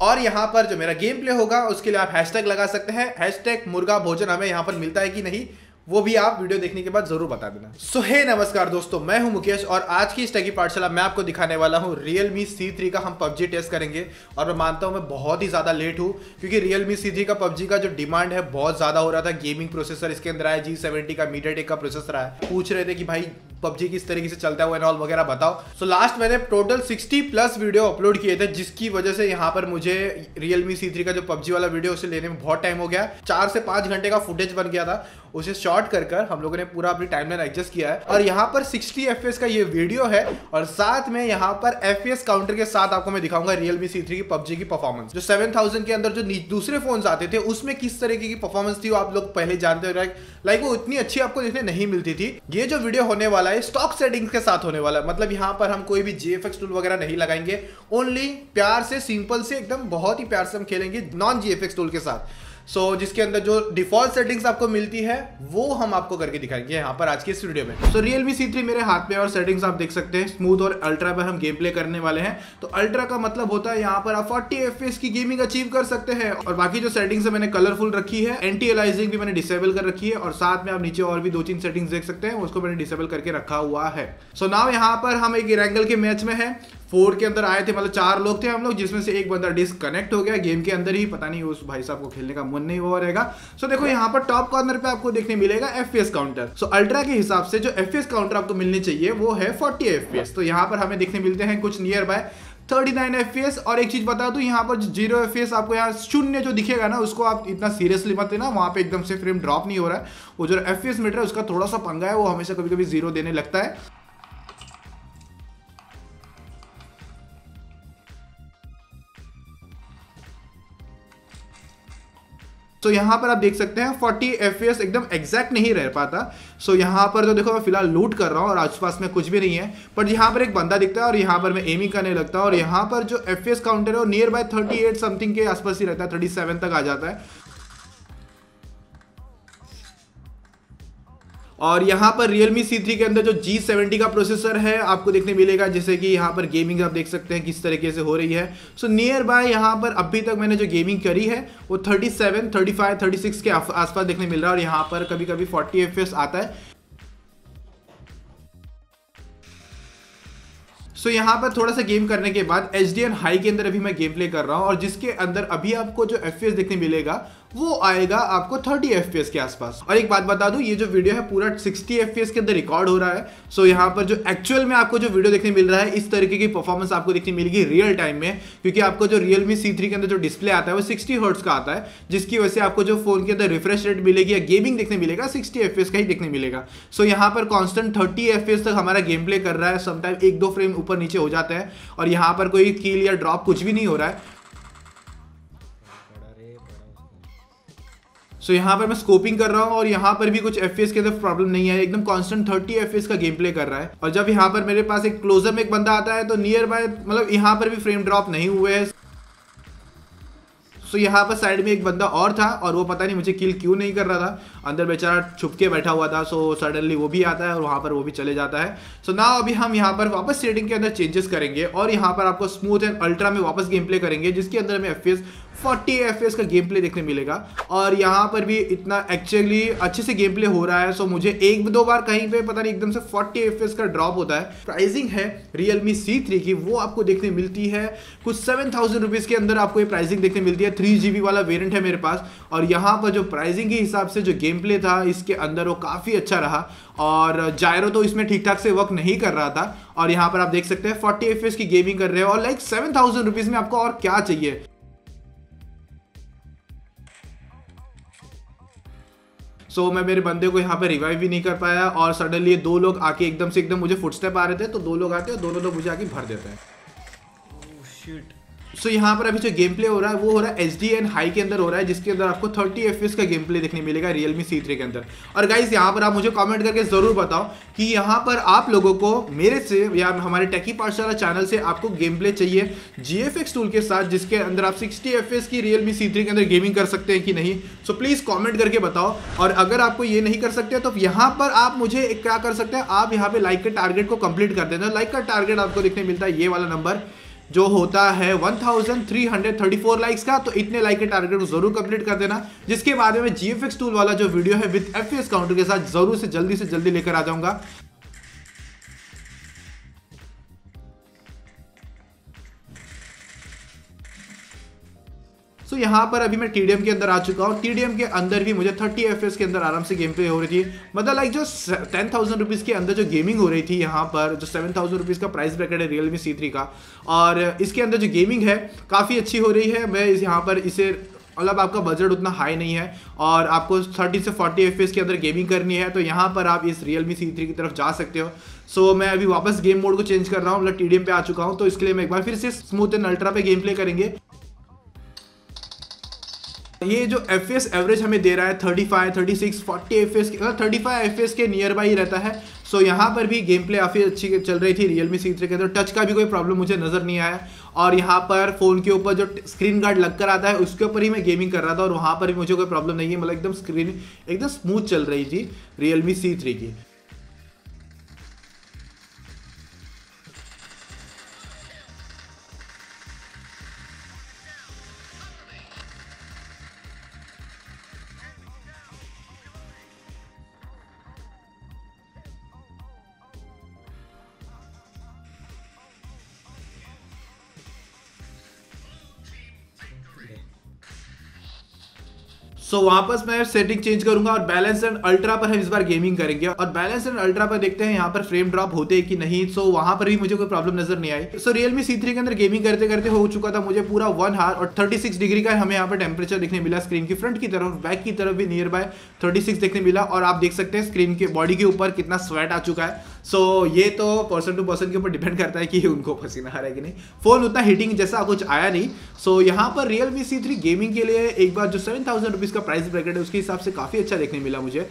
और यहाँ पर जो मेरा गेम प्ले होगा उसके लिए आप हैशटैग लगा सकते हैं, हैशटैग मुर्गा भोजन हमें यहाँ पर मिलता है कि नहीं वो भी आप वीडियो देखने के बाद जरूर बता देना। सो हे नमस्कार दोस्तों, मैं हूं मुकेश और आज की इस टेकी पाठशाला मैं आपको दिखाने वाला हूं Realme C3 का हम PUBG टेस्ट करेंगे। और मैं मानता हूं मैं बहुत ही ज़्यादा लेट हूं क्योंकि Realme C3 का PUBG का जो डिमांड है बहुत ज़्यादा हो रहा था। गेमिंग प्रोसेसर इसके अंदर आया, G70 का MediaTek का प्रोसेसर आया। पूछ रहे थे कि भाई PUBG किस तरीके से चलता है एंड वगैरह बताओ। सो लास्ट मैंने टोटल 60+ वीडियो अपलोड किए थे, जिसकी वजह से यहाँ पर मुझे Realme C3 का जो PUBG वाला वीडियो उसे लेने में बहुत टाइम हो गया। 4 से 5 घंटे का फुटेज बन गया था, उसे शॉर्ट कर हम लोगों ने पूरा अपनी टाइमलाइन एडजस्ट किया है। और यहाँ पर 60 FPS का ये वीडियो है और साथ में यहाँ पर FPS काउंटर के साथ आपको मैं दिखाऊंगा Realme C3 की PUBG की परफॉर्मेंस। जो 7000 के अंदर जो दूसरे फोन आते थे उसमें किस तरीके की परफॉर्मेंस थी वो आप लोग पहले जानते हो। लाइक वो इतनी अच्छी आपको देखने नहीं मिलती थी। ये जो वीडियो होने वाला है स्टॉक सेटिंग्स के साथ होने वाला है, मतलब यहाँ पर हम कोई भी GFX टूल वगैरह नहीं लगाएंगे। ओनली प्यार से, सिंपल से, एकदम बहुत ही प्यार से हम खेलेंगे नॉन GFX टूल के साथ। जिसके अंदर जो डिफॉल्ट सेटिंग्स आपको मिलती है वो हम आपको करके दिखाएंगे यहाँ पर आज की इस वीडियो में। Realme C3 मेरे हाथ में और सेटिंग्स आप देख सकते हैं। स्मूथ और अल्ट्रा पर हम गेम प्ले करने वाले हैं। तो अल्ट्रा का मतलब होता है यहाँ पर आप 40 FPS की गेमिंग अचीव कर सकते हैं। और बाकी जो सेटिंग्स है मैंने कलरफुल रखी है, एंटी एलाइजिंग भी मैंने डिसेबल कर रखी है और साथ में आप नीचे और भी 2-3 सेटिंग्स देख सकते हैं, उसको मैंने डिसेबल करके रखा हुआ है। नाउ यहाँ पर हम एक रैंगल के मैच में है। 4 के अंदर आए थे, मतलब 4 लोग थे हम लोग, जिसमें से एक बंदा डिस्कनेक्ट हो गया गेम के अंदर ही। पता नहीं उस भाई साहब को खेलने का मन नहीं हुआ रहेगा। देखो यहाँ पर टॉप कॉर्नर पे आपको देखने मिलेगा FPS काउंटर। अल्ट्रा के हिसाब से जो FPS काउंटर आपको मिलनी चाहिए वो है 40 FPS। तो यहाँ पर हमें देखने मिलते हैं कुछ नियर बाय 39 FPS। और एक चीज बता दूं, यहाँ पर 0 FPS आपको यहाँ शून्य जो दिखेगा ना, उसको आप इतना सीरियसली मत लेना। वहां पे एकदम से फ्रेम ड्रॉप नहीं हो रहा है। वो जो FPS मीटर है उसका थोड़ा सा पंगा है, वो हमेशा कभी कभी 0 देने लगता है। यहाँ पर आप देख सकते हैं 40 FPS एकदम एग्जैक्ट नहीं रह पाता। यहाँ पर तो देखो मैं फिलहाल लूट कर रहा हूँ और आसपास में कुछ भी नहीं है, पर यहाँ पर एक बंदा दिखता है और यहाँ पर मैं एमिंग करने लगता हूँ। और यहाँ पर जो FPS काउंटर है वो नियर बाय 38 समथिंग के आसपास ही रहता है, 37 तक आ जाता है। और यहाँ पर Realme C3 के अंदर जो G70 का प्रोसेसर है आपको देखने मिलेगा, जैसे कि यहाँ पर गेमिंग आप देख सकते हैं किस तरीके से हो रही है। नियर बाय यहाँ पर अभी तक मैंने जो गेमिंग करी है वो 37, 35, 36 के आसपास देखने मिल रहा है। और यहाँ पर कभी कभी 40 FPS आता है। यहाँ पर थोड़ा सा गेम करने के बाद HDR हाई के अंदर अभी मैं गेम प्ले कर रहा हूँ और जिसके अंदर अभी आपको जो FPS देखने मिलेगा वो आएगा आपको 30 FPS के आसपास। और एक बात बता दूं, ये जो वीडियो है पूरा 60 FPS के अंदर रिकॉर्ड हो रहा है। यहाँ पर जो एक्चुअल में आपको जो वीडियो देखने मिल रहा है इस तरीके की परफॉर्मेंस आपको देखने मिलेगी रियल टाइम में, क्योंकि आपको जो Realme C3 के अंदर जो डिस्प्ले आता है वो 60 हर्ट्ज का आता है, जिसकी वजह से आपको जो फोन के अंदर रिफ्रेश रेट मिलेगी या गेमिंग देखने मिलेगा 60 FPS का ही देखने मिलेगा। यहाँ पर कॉन्स्टेंट 30 FPS तक हमारा गेम प्ले कर रहा है। समटाइम 1-2 फ्रेम ऊपर नीचे हो जाता है और यहाँ पर कोई किल या ड्रॉप कुछ भी नहीं हो रहा है। यहाँ पर मैं स्कोपिंग कर रहा हूँ और यहाँ पर भी कुछ FPS के अंदर प्रॉब्लम नहीं है, एकदम कांस्टेंट 30 FPS का गेम प्ले कर रहा है। और जब यहाँ पर मेरे पास एक क्लोजर में एक बंदा आता है तो नियर बाय, मतलब यहाँ पर भी फ्रेम ड्रॉप नहीं हुए हैं। यहाँ पर साइड में एक बंदा और था और वो पता नहीं मुझे किल क्यों नहीं कर रहा था, अंदर बेचारा छुप के बैठा हुआ था। सडनली वो भी आता है और वहाँ पर वो भी चले जाता है। नाउ अभी हम यहाँ पर वापस सेटिंग के अंदर चेंजेस करेंगे और यहाँ पर आपको स्मूथ एंड अल्ट्रा में वापस गेम प्ले करेंगे, जिसके अंदर हमें FPS 40 FPS का गेम प्ले देखने मिलेगा। और यहाँ पर भी इतना एक्चुअली अच्छे से गेम प्ले हो रहा है। मुझे 1-2 बार कहीं पे पता नहीं एकदम से 40 FPS का ड्रॉप होता है। प्राइसिंग है Realme C3 की वो आपको देखने मिलती है कुछ 7000 रुपीज़ के अंदर आपको ये प्राइसिंग देखने मिलती है। 3GB वाला वेरिएंट है मेरे पास। और यहाँ पर जो प्राइसिंग के हिसाब से जो गेम प्ले था इसके अंदर वो काफ़ी अच्छा रहा और जायरो तो इसमें ठीक ठाक से वर्क नहीं कर रहा था। और यहाँ पर आप देख सकते हैं 40 FPS की गेमिंग कर रहे हो और लाइक 7000 रुपीज़ में आपको और क्या चाहिए। मैं मेरे बंदे को यहाँ पे रिवाइव भी नहीं कर पाया और सडनली 2 लोग आके एकदम मुझे फुटस्टेप आ रहे थे, तो 2 लोग आते हैं, दोनों लोग मुझे आके भर देते हैं। शिट। यहाँ पर अभी जो गेम प्ले हो रहा है वो हो रहा है HDR हाई के अंदर हो रहा है, जिसके अंदर आपको 30 FPS का गेम प्ले देखने मिलेगा Realme C3 के अंदर। और गाइस यहाँ पर आप मुझे कमेंट करके जरूर बताओ कि यहाँ पर आप लोगों को मेरे से या हमारे टेकी पाठशाला चैनल से आपको गेम प्ले चाहिए GFX टूल के साथ, जिसके अंदर आप 60 FPS की Realme C3 के अंदर गेमिंग कर सकते हैं कि नहीं। प्लीज कॉमेंट करके बताओ। और अगर आपको ये नहीं कर सकते तो यहाँ पर आप मुझे क्या कर सकते हैं, आप यहाँ पे लाइक के टारगेट को कंप्लीट कर देना। लाइक का टारगेट आपको देखने मिलता है ये वाला नंबर, जो होता है 1334 लाइक्स का। तो इतने लाइक के टारगेट को जरूर कंप्लीट कर देना, जिसके बाद में GFX टूल वाला जो वीडियो है विद FPS काउंटर के साथ जरूर से जल्दी लेकर आ जाऊंगा। तो यहाँ पर अभी मैं TDM के अंदर आ चुका हूँ। TDM के अंदर भी मुझे 30 FPS के अंदर आराम से गेम प्ले हो रही थी। मतलब लाइक जो 10,000 रुपीज़ के अंदर जो गेमिंग हो रही थी, यहाँ पर जो 7,000 रुपीज़ का प्राइस ब्रैकेट है Realme C3 का, और इसके अंदर जो गेमिंग है काफ़ी अच्छी हो रही है। मैं यहाँ पर इसे मतलब आपका बजट उतना हाई नहीं है और आपको 30 से 40 FPS के अंदर गेमिंग करनी है, तो यहाँ पर आप इस Realme C3 की तरफ जा सकते हो। सो मैं अभी वापस गेम मोड को चेंज कर रहा हूँ, मतलब TDM पे आ चुका हूँ। तो इसके लिए मैं एक बार फिर से स्मूथ एंड अल्ट्रा पे गेम प्ले करेंगे। ये जो FPS एवरेज हमें दे रहा है 35, 36, 40 FPS के, 35 FPS के नियर बाई रहता है। सो यहाँ पर भी गेम प्ले काफ़ी अच्छी चल रही थी Realme C3 के अंदर। टच का भी कोई प्रॉब्लम मुझे नज़र नहीं आया, और यहाँ पर फ़ोन के ऊपर जो स्क्रीन गार्ड लग कर आता है उसके ऊपर ही मैं गेमिंग कर रहा था, और वहाँ पर भी मुझे कोई प्रॉब्लम नहीं है। मतलब एकदम स्क्रीन एकदम स्मूथ चल रही थी Realme C3 की। सो वापस मैं सेटिंग चेंज करूंगा और बैलेंस एंड अल्ट्रा पर हम इस बार गेमिंग करेंगे, और बैलेंस एंड अल्ट्रा पर देखते हैं यहाँ पर फ्रेम ड्रॉप होते हैं कि नहीं। सो वहां पर भी मुझे कोई प्रॉब्लम नजर नहीं आई। सो Realme C3 के अंदर गेमिंग करते करते हो चुका था मुझे पूरा 1 आवर और 36 डिग्री का हमें यहाँ पर टेम्परेचर देखने मिला। स्क्रीन की फ्रंट की तरफ, बैक की तरफ भी नियर बाय 36 देखने मिला, और आप देख सकते हैं स्क्रीन के बॉडी के ऊपर कितना स्वेट आ चुका है। सो ये तो पर्सन टू पर्सन के ऊपर डिपेंड करता है कि उनको पसीना आ रहा है कि नहीं। फोन उतना हीटिंग जैसा कुछ आया नहीं। सो यहाँ पर Realme C3 गेमिंग के लिए एक बार जो 7,000 रुपीज का प्राइस ब्रैकेट है उसके हिसाब से काफी अच्छा देखने मिला मुझे।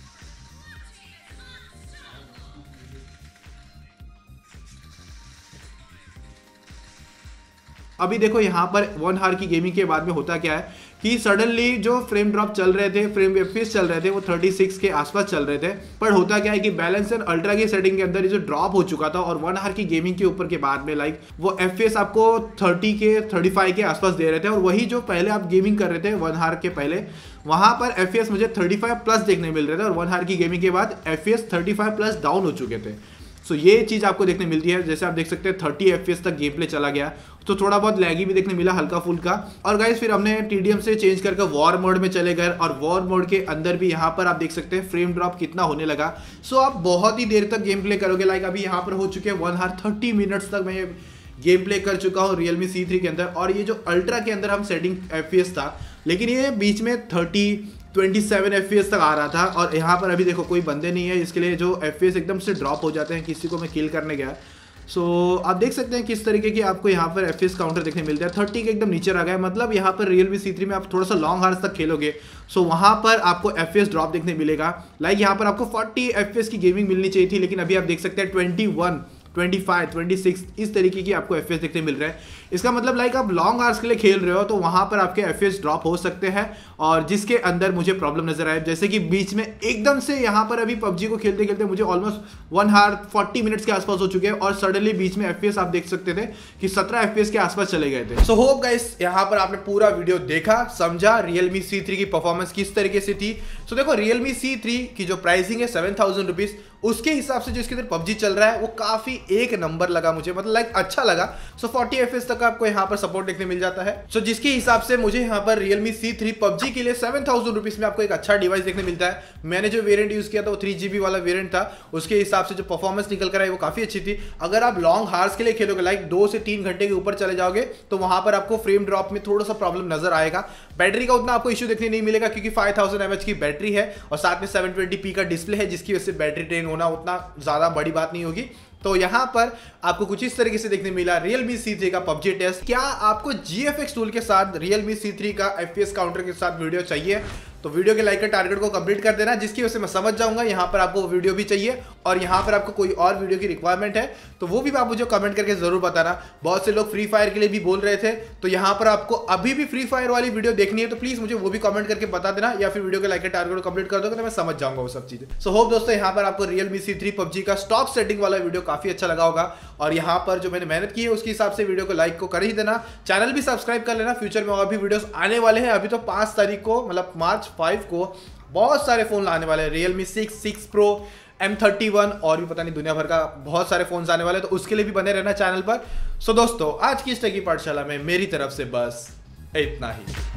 अभी देखो यहाँ पर 1 आवर की गेमिंग के बाद में होता क्या है कि सडनली जो फ्रेम ड्रॉप चल रहे थे, फ्रेम FPS चल रहे थे, वो 36 के आसपास चल रहे थे। पर होता क्या है कि बैलेंस एंड अल्ट्रा की सेटिंग के अंदर ये जो ड्रॉप हो चुका था, और 1 आवर की गेमिंग के ऊपर के बाद में लाइक वो FPS आपको 30 के 35 के आसपास दे रहे थे, और वही जो पहले आप गेमिंग कर रहे थे 1 आवर के पहले, वहां पर FPS मुझे 35 प्लस देखने मिल रहे थे, और 1 आवर की गेमिंग के बाद FPS 35 प्लस डाउन हो चुके थे। सो ये चीज़ आपको देखने मिलती है। जैसे आप देख सकते हैं 30 FPS तक गेम प्ले चला गया, तो थोड़ा बहुत लैगी भी देखने मिला हल्का फुल्का। और गाइस फिर हमने TDM से चेंज करके वॉर मोड में चले गए, और वॉर मोड के अंदर भी यहाँ पर आप देख सकते हैं फ्रेम ड्रॉप कितना होने लगा। सो आप बहुत ही देर तक गेम प्ले करोगे। लाइक अभी यहाँ पर हो चुके हैं 1 आवर 30 मिनट्स तक मैं गेम प्ले कर चुका हूँ Realme C3 के अंदर। और ये जो अल्ट्रा के अंदर हम सेटिंग FPS था, लेकिन ये बीच में 27 FPS तक आ रहा था, और यहाँ पर अभी देखो कोई बंदे नहीं है, इसके लिए जो FPS एकदम से ड्रॉप हो जाते हैं। किसी को मैं किल करने गया, सो आप देख सकते हैं किस तरीके की आपको यहाँ पर FPS काउंटर देखने मिलता है। 30 के एकदम नीचे आ गया। मतलब यहाँ पर Realme C3 में आप थोड़ा सा लॉन्ग हार्स तक खेलोगे, सो वहाँ पर आपको FPS ड्रॉप देखने मिलेगा। लाइक यहाँ पर आपको 40 FPS की गेमिंग मिलनी चाहिए थी, लेकिन अभी आप देख सकते हैं 21, 25, 26 इस तरीके की आपको FPS देखने मिल रहा है। इसका मतलब लाइक आप लॉन्ग आवर्स के लिए खेल रहे हो, तो वहां पर आपके FPS ड्रॉप हो सकते हैं, और जिसके अंदर मुझे प्रॉब्लम नजर आए। जैसे कि बीच में एकदम से यहाँ पर अभी PUBG को खेलते खेलते मुझे ऑलमोस्ट 1 आवर 40 मिनट्स के आसपास हो चुके हैं, और सडनली बीच में FPS आप देख सकते थे कि 17 FPS के आसपास चले गए थे। सो होप गाइस यहाँ पर आपने पूरा वीडियो देखा, समझा Realme C3 की परफॉर्मेंस किस तरीके से थी। सो देखो Realme C3 की जो प्राइसिंग है 7,000 रुपीज, उसके हिसाब से जो इसके अंदर PUBG चल रहा है वो काफी एक नंबर लगा मुझे, मतलब लाइक अच्छा लगा। सो 40 FPS तक आपको यहाँ पर सपोर्ट देखने मिल जाता है। सो जिसके हिसाब से मुझे यहाँ पर Realme C3 PUBG के लिए 7,000 रुपीज में आपको एक अच्छा डिवाइस देखने मिलता है। मैंने जो वेरिएंट यूज किया था वो 3GB वाला वेरिएंट था, उसके हिसाब से जो परफॉर्मेंस निकल कर आई वो काफी अच्छी थी। अगर आप लॉन्ग हार्स के लिए खेलोगे, लाइक 2 से 3 घंटे के ऊपर चले जाओगे, तो वहां पर आपको फ्रेम ड्रॉप में थोड़ा सा प्रॉब्लम नजर आएगा। बैटरी का उतना आपको इश्यू देखने नहीं मिलेगा, क्योंकि 5000 mAh की बैटरी है, और साथ में 720p का डिस्प्ले है, जिसकी वजह से बैटरी ड्रेन होना उतना ज्यादा बड़ी बात नहीं होगी। तो यहां पर आपको कुछ इस तरीके से देखने मिला Realme C3 का PUBG टेस्ट। क्या आपको GFX टूल के साथ Realme C3 का FPS काउंटर के साथ वीडियो चाहिए, तो वीडियो के लाइक का टारगेट को कंप्लीट कर देना, जिसकी वजह से मैं समझ जाऊंगा यहाँ पर आपको वीडियो भी चाहिए। और यहाँ पर आपको कोई और वीडियो की रिक्वायरमेंट है तो वो भी आप मुझे कमेंट करके जरूर बताना। बहुत से लोग फ्री फायर के लिए भी बोल रहे थे, तो यहाँ पर आपको अभी भी फ्री फायर वाली वीडियो देखनी है तो प्लीज मुझे वो भी कमेंट करके बता देना, या फिर वीडियो के लाइक टारगेट को कंप्लीट कर दोगे तो मैं समझ जाऊंगा वो सब चीजें। सो होप दोस्तों यहाँ पर आपको Realme C3 PUBG का स्टॉक सेटिंग वाला वीडियो काफी अच्छा लगा होगा, और यहाँ पर जो मैंने मेहनत की है उसके हिसाब से वीडियो को लाइक को कर ही देना, चैनल भी सब्सक्राइब कर लेना। फ्यूचर में और भी वीडियोस आने वाले हैं। अभी तो 5 तारीख को मतलब मार्च 5 को बहुत सारे फोन आने वाले हैं, Realme 6 Pro, M31 और भी पता नहीं दुनिया भर का बहुत सारे फोन्स आने वाले हैं, तो उसके लिए भी बने रहना चैनल पर। सो दोस्तों आज की इस टेकी पाठशाला में मेरी तरफ से बस इतना ही।